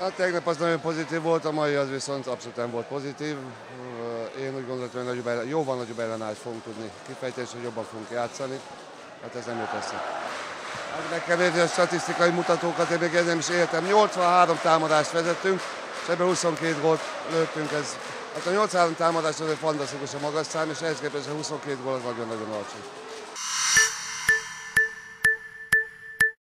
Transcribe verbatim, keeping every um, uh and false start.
Hát tegnap az nagyon pozitív volt, a mai az viszont abszolút nem volt pozitív. Én úgy gondoltam, hogy nagyobb ellen, jóval nagyobb ellenállást fogunk tudni kifejteni, és hogy jobban fogunk játszani. Hát ez nem jött össze. Hát meg kell nézni a statisztikai mutatókat, én még nem is értem. nyolcvanhárom támadást vezettünk, és ebből huszonkét gólt lőttünk. Ez, hát a nyolcvanhárom támadás az egy fantasztikus a magas szám, és ehhez képest a huszonkét gól az nagyon-nagyon alacsony.